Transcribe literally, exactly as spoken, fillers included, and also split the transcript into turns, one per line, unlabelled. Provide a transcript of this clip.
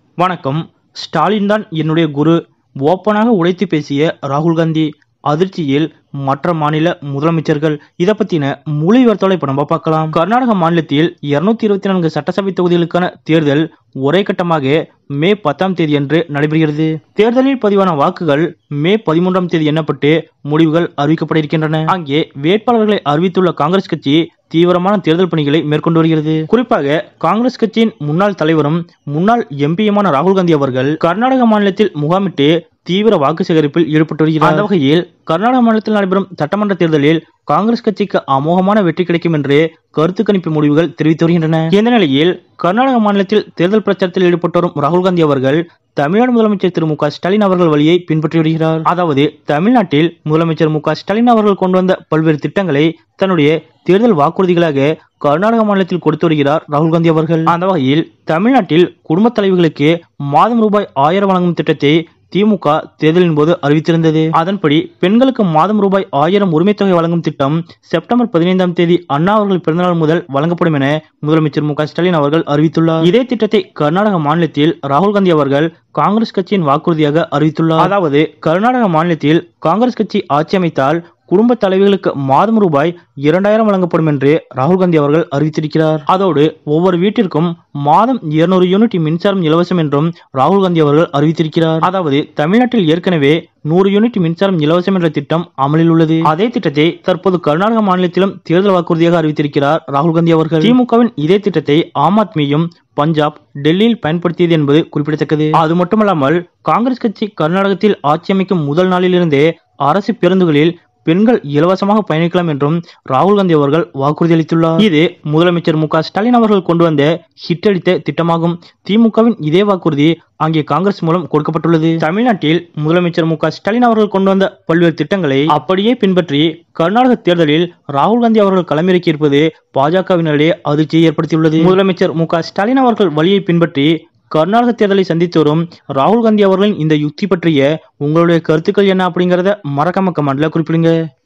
வணக்கம். ஸ்டாலின் தான் என்னுடைய குரு. ஓப்பனாக உடைத்து பேசிய ராகுல் காந்தி. அதிர்ச்சியில் மற்ற மாநில முதலமைச்சர்கள். இதை பத்தின முழு விவரத்தோட இப்ப நம்ம பார்க்கலாம். கர்நாடக மாநிலத்தில் இருநூத்தி இருபத்தி நான்கு சட்டசபை தொகுதிகளுக்கான தேர்தல் ஒரே கட்டமாக மே பத்தாம் தேதி அன்று நடைபெறுகிறது. தேர்தலில் பதிவான வாக்குகள் மே பதிமூன்றாம் தேதி எண்ணப்பட்டு முடிவுகள் அறிவிக்கப்பட இருக்கின்றன. அங்கே வேட்பாளர்களை அறிவித்துள்ள காங்கிரஸ் கட்சி தீவிரமான தேர்தல் பணிகளை மேற்கொண்டு வருகிறது. குறிப்பாக காங்கிரஸ் கட்சியின் முன்னாள் தலைவரும் முன்னாள் எம்பியுமான ராகுல் காந்தி அவர்கள் கர்நாடக மாநிலத்தில் முகாமிட்டு தீவிர வாக்கு சேகரிப்பில் ஈடுபட்டு வருகிறார். அந்த வகையில் கர்நாடக மாநிலத்தில் நடைபெறும் சட்டமன்ற தேர்தலில் காங்கிரஸ் கட்சிக்கு அமோகமான வெற்றி கிடைக்கும் என்று கருத்து கணிப்பு முடிவுகள் தெரிவித்து வருகின்றன. இந்த நிலையில் கர்நாடக மாநிலத்தில் தேர்தல் பிரச்சாரத்தில் ஈடுபட்டு வரும் ராகுல் காந்தி அவர்கள் தமிழ்நாடு முதலமைச்சர் திரு மு க ஸ்டாலின் அவர்கள் வழியை பின்பற்றி வருகிறார். அதாவது தமிழ்நாட்டில் முதலமைச்சர் மு க ஸ்டாலின் அவர்கள் கொண்டு வந்த பல்வேறு திட்டங்களை தன்னுடைய தேர்தல் வாக்குறுதிகளாக கர்நாடக மாநிலத்தில் கொடுத்து வருகிறார் ராகுல் காந்தி அவர்கள். அந்த வகையில் தமிழ்நாட்டில் குடும்ப தலைவிகளுக்கு மாதம் ரூபாய் ஆயிரம் வழங்கும் திட்டத்தை திமுக தேர்தலின் போது அறிவித்திருந்தது. அதன்படி பெண்களுக்கு மாதம் ரூபாய் ஆயிரம் உரிமை தொகை வழங்கும் திட்டம் செப்டம்பர் பதினைந்தாம் தேதி அண்ணா அவர்கள் பிறந்தநாள் முதல் வழங்கப்படும் என முதலமைச்சர் மு க ஸ்டாலின் அவர்கள் அறிவித்துள்ளார். இதே திட்டத்தை கர்நாடக மாநிலத்தில் ராகுல் காந்தி அவர்கள் காங்கிரஸ் கட்சியின் வாக்குறுதியாக அறிவித்துள்ளார். அதாவது கர்நாடக மாநிலத்தில் காங்கிரஸ் கட்சி ஆட்சி அமைத்தால் குடும்ப தலைவிகளுக்கு மாதம் ரூபாய் இரண்டாயிரம் வழங்கப்படும் என்று ராகுல் காந்தி அவர்கள் அறிவித்திருக்கிறார். அதோடு ஒவ்வொரு வீட்டிற்கும் மாதம் இருநூறு யூனிட் மின்சாரம் இலவசம் என்றும் ராகுல் காந்தி அவர்கள் அறிவித்திருக்கிறார். அதாவது தமிழ்நாட்டில் ஏற்கனவே நூறு யூனிட் மின்சாரம் இலவசம் என்ற திட்டம் அமலில் உள்ளது. அதே திட்டத்தை தற்போது கர்நாடக மாநிலத்திலும் தேர்தல் வாக்குறுதியாக அறிவித்திருக்கிறார் ராகுல் காந்தி அவர்கள். திமுகவின் இதே திட்டத்தை ஆம் ஆத்மியும் பஞ்சாப், டெல்லியில் பயன்படுத்தியது என்பது குறிப்பிடத்தக்கது. அது மட்டுமல்லாமல் காங்கிரஸ் கட்சி கர்நாடகத்தில் ஆட்சி அமைக்கும் முதல் நாளிலிருந்தே அரசு பேருந்துகளில் பெண்கள் இலவசமாக பயணிக்கலாம் என்றும் ராகுல் காந்தி அவர்கள் வாக்குறுதி அளித்துள்ளார். இது முதலமைச்சர் மு க ஸ்டாலின் அவர்கள் கொண்டு வந்த ஹிட் அடித்த திட்டமாகும். திமுகவின் இதே வாக்குறுதி அங்கே காங்கிரஸ் மூலம் கொடுக்கப்பட்டுள்ளது. தமிழ்நாட்டில் முதலமைச்சர் மு க ஸ்டாலின் அவர்கள் கொண்டு வந்த பல்வேறு திட்டங்களை அப்படியே பின்பற்றி கர்நாடக தேர்தலில் ராகுல் காந்தி அவர்கள் களமிறக்கி இருப்பது பாஜகவினரிடையே அதிர்ச்சியை ஏற்படுத்தியுள்ளது. முதலமைச்சர் மு க ஸ்டாலின் அவர்கள் வழியை பின்பற்றி கர்நாடக தேர்தலை சந்தித்து வரும் ராகுல் காந்தி அவர்களின் இந்த யுக்தி பற்றிய உங்களுடைய கருத்துக்கள் என்ன அப்படிங்கறத மறக்காம கமெண்ட்ல குறிப்பிடுங்க.